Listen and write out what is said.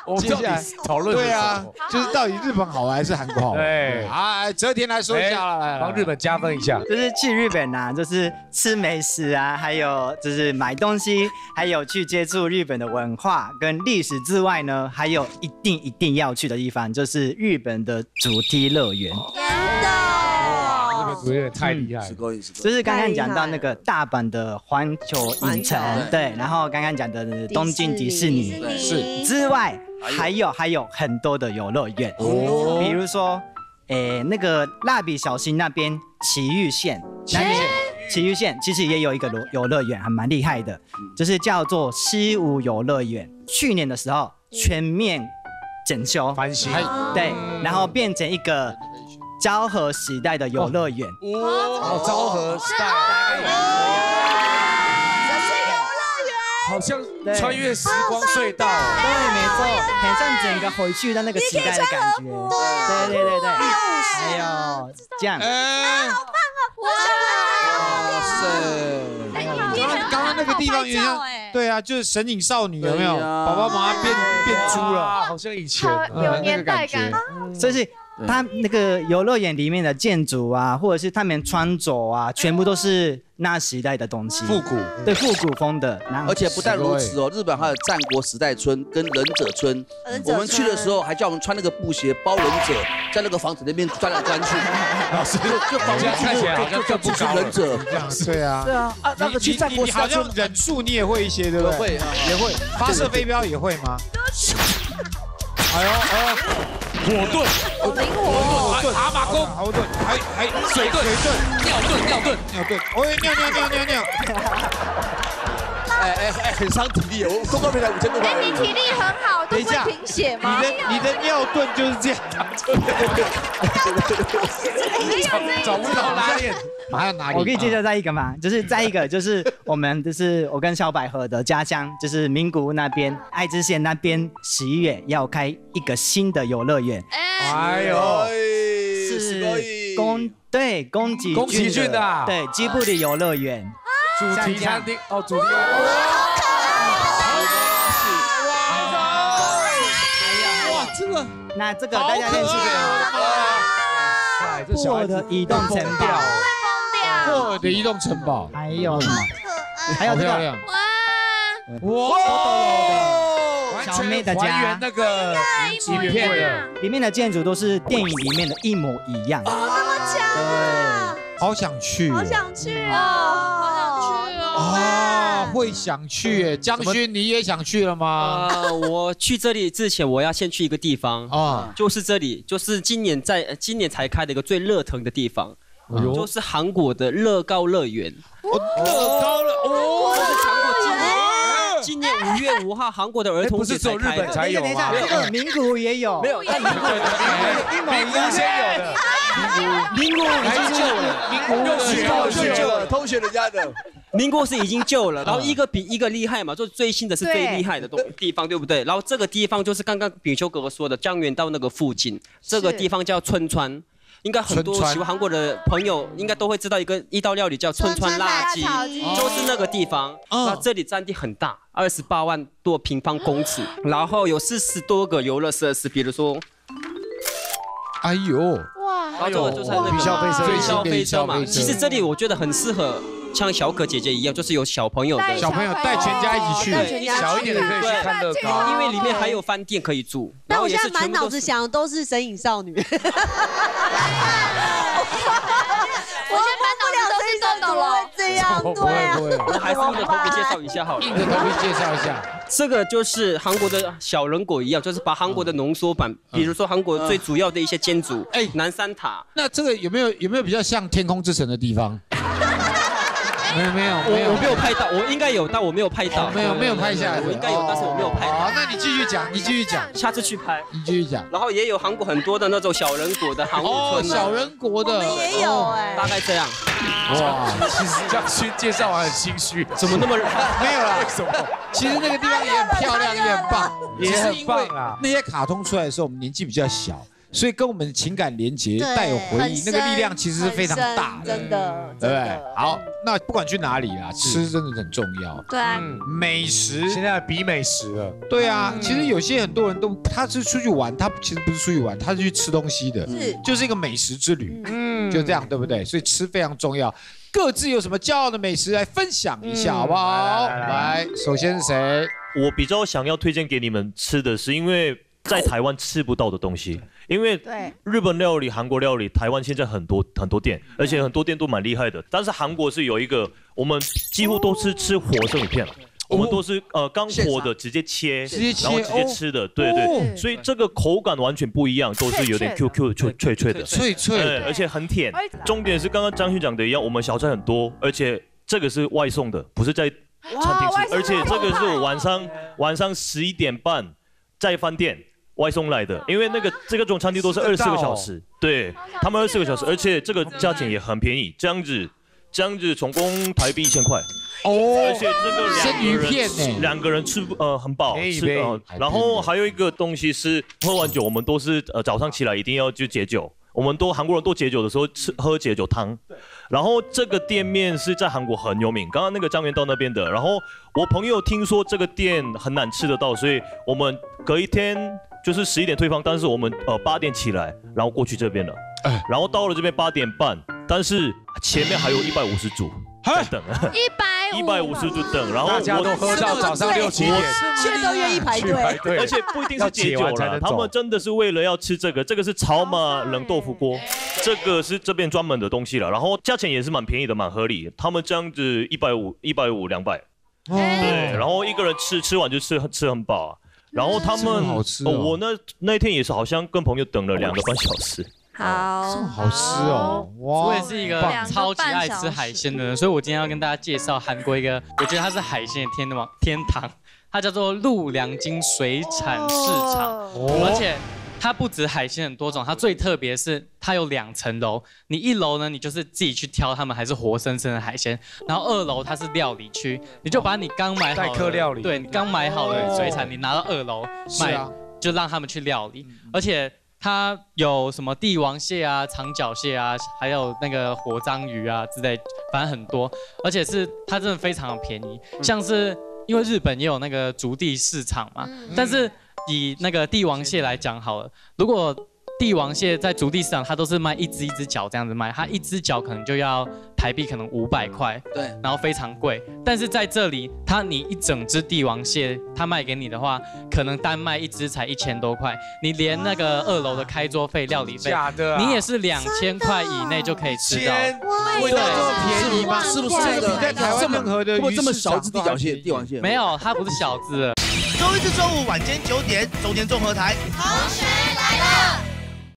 我接下来讨论对啊，就是到底日本好玩还是韩国好玩？ 对啊，泽田来说一下来帮日本加分一下。 就是去日本啊，就是吃美食啊，还有就是买东西，还有去接触日本的文化跟历史之外呢，还有一定要去的地方，就是日本的主题乐园。 日本主题乐园太厉害了， 就是刚刚讲到那个大阪的环球影城，对，然后刚刚讲的东京迪士尼是之外，还有很多的游乐园，比如说，那个蜡笔小新那边埼玉县，埼玉县其实也有一个游乐园，还蛮厉害的，就是叫做西武游乐园。去年的时候全面整修翻新， 对，然后变成一个昭和时代的游乐园。 哦，昭和时代，好像穿越时光隧道。 对，没错，很像整个回去的那个时代的感觉。对，还有这样。 好棒哦！哇塞！ 刚刚那个地方有点像，对啊，就是神隐少女有没有？爸爸妈妈变猪了， 好像以前有年代感。 所以它那个游乐园里面的建筑啊，或者是他们穿着啊，全部都是那时代的东西， 复古， 对，复古风的。 而且不但如此哦，日本还有战国时代村跟忍者村。我们去的时候还叫我们穿那个布鞋包忍者，在那个房子那边钻来钻去。 老师， 就房子看起来好像更不高忍者。 对啊， 对啊，那个去战国时代你好像忍术你也会一些，对不对？ 会， 也会。发射飞镖也会吗？哎呦， 火盾， 好灵活， 蛤蟆功， 好盾，还水盾，尿盾， 尿。 很伤体力，我公告没来5000多块。 你体力很好，都不会贫血吗？ 你的尿盾就是这样， 找不到拉链。 还有哪里？ 我可以介绍再一个嘛，就是再一个就是我跟小百合的家乡，就是名古屋那边爱知县那边11月要开一个新的游乐园。 哎呦， 是宫崎骏的，对，吉卜力游乐园。 主题餐厅哦，主题。 哇，这个那这个大家认识的霍尔的移动城堡， 霍尔的移动城堡， 还有什么？还有这个哇， 小妹的还家原，那个影片的， 里面的建筑都是电影里面的一模一样。 这么强啊！ 好想去， 好想去哦！ 啊，会想去耶！江勋，你也想去了吗？ 我去这里之前，我要先去一个地方啊，就是这里，就是今年才开的一个最热腾的地方，就是韩国的乐高乐园。 乐高了哦！ 今年5月5号，韩国的儿童节才开的。 不是只有日本才有吗？ 这个名古屋也有， 没有，但名古屋先有的。 名古屋已经旧了， 名古屋偷学人家的。 民国是已经旧了，然后一个比一个厉害嘛，就是最新的是最厉害的地方，对不对？然后这个地方就是刚刚炳修哥哥说的江原道那个附近，这个地方叫春川。应该很多喜欢韩国的朋友应该都会知道一道料理叫春川辣鸡，就是那个地方。那这里占地很大，28万多平方公尺，然后有40多个游乐设施，比如说， 哎呦， 哇， 然后这个就是那个云霄飞车嘛。其实这里我觉得很适合。像小可姐姐一样，就是有小朋友的， 小朋友带全家一起去， 小一点的可以去看乐高， 因为里面还有饭店可以住。 但我现在满脑子想的都是神隐少女。我现在满脑子都是豆豆了， 这样对啊。 我还是硬着头皮介绍一下好了。 硬着头皮介绍一下， 这个就是韩国的小人国一样，就是把韩国的浓缩版，比如说韩国最主要的一些建筑，南山塔。 那这个有没有比较像天空之城的地方？没有， 我没有拍到，我应该有，但我没有拍到， 没有拍下来， 我应该有，但是我没有拍到。 好，那你继续讲， 下次去拍， 你继续讲。 然后也有韩国很多的那种小人国的韩国村， 小人国的也有大概这样。 哇，其实江勋介绍完很心虚， 怎么那么没有啦？为什么？其实那个地方也很漂亮，也很棒， 也很棒啊。 那些卡通出来的时候，我们年纪比较小。 所以跟我们情感连结，带有回忆，那个力量其实是非常大的， 真的， 对不对？好，那不管去哪里啦，吃真的很重要。 对啊， 美食现在比美食了。 对啊，其实有些很多人都他是出去玩，他其实不是出去玩，他是去吃东西的，就是一个美食之旅，就这样，对不对？所以吃非常重要。各自有什么骄傲的美食来分享一下，好不好？来，首先是谁？ 我比较想要推荐给你们吃的是，因为在台湾吃不到的东西，因为日本料理、韩国料理，台湾现在很多店，而且很多店都蛮厉害的。但是韩国是有一个，我们几乎都是吃活生鱼片了。我们都是刚活的直接切，然后直接吃的，对对，所以这个口感完全不一样，都是有点 QQ 脆的，而且很甜。重点是刚刚张勋讲的一样，我们小菜很多，而且这个是外送的，不是在餐厅吃，而且这个是我晚上11点半在饭店外送来的，因为这个种餐厅都是24个小时，对他们24个小时，而且这个价钱也很便宜，这样子总共台币1000块。而且这个两个人吃很饱，然后还有一个东西是喝完酒，我们都是早上起来一定要就解酒，韩国人都解酒的时候喝解酒汤，然后这个店面是在韩国很有名，刚刚那个江原道那边的，然后我朋友听说这个店很难吃得到，所以我们隔一天就是11点退房，但是我们8点起来，然后过去这边了，然后到了这边8点半，但是前面还有150组在等，150组等，然后大家都喝到早上6、7点， 却都愿意排队， 而且不一定是解酒了，他们真的是为了要吃这个是炒马冷豆腐锅，这个是这边专门的东西了，然后价钱也是蛮便宜的，蛮合理，他们这样子150、200，对，然后一个人吃完就吃很饱啊，然后他们我那天也是好像跟朋友等了2个半小时。 好， 这么好吃哦！哇， 我也是一个超级爱吃海鲜的人，所以我今天要跟大家介绍韩国一个，我觉得它是海鲜的天堂，它叫做陆良京水产市场，而且它不止海鲜很多种，它最特别是它有2层楼，你1楼呢，你就是自己去挑它们还是活生生的海鲜，然后2楼它是料理区，你就把你刚买好的，对，你刚买好的水产，你拿到2楼卖，就让他们去料理，而且。它有什么帝王蟹啊、长脚蟹啊，还有那个火章鱼啊之类，反正很多，而且它真的非常的便宜。像是因为日本也有那个竹地市场嘛，但是以那个帝王蟹来讲好了，如果帝王蟹在竹地市场，它都是卖一只脚这样子卖，它一只脚可能就要台币可能500块，对，然后非常贵。但是在这里，你一整只帝王蟹，它卖给你的话，可能单卖一只才1000多块，你连那个2楼的开桌费、料理费，你也是2000块以内就可以吃到。 味道这么便宜吗？ 是不是在台湾任何的鱼这么小只帝王蟹？ 没有，它不是小只的。 周一至周五晚间9点，中天综合台。同学。